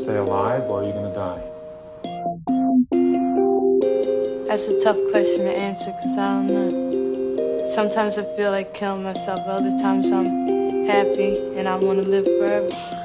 stay alive or are you gonna die? That's a tough question to answer because I don't know. Sometimes I feel like killing myself, other times I'm happy and I want to live forever.